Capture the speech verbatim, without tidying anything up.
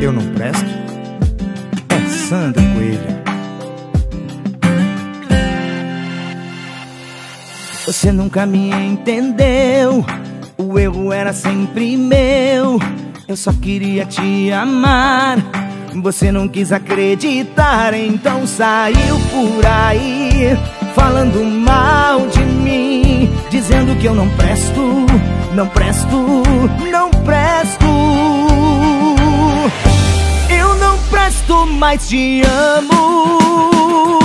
Eu não presto? É Sandra Coelho. Você nunca me entendeu, o erro era sempre meu. Eu só queria te amar, você não quis acreditar. Então saiu por aí falando mal de mim, dizendo que eu não presto, não presto, não presto. Eu não presto, mas te amo.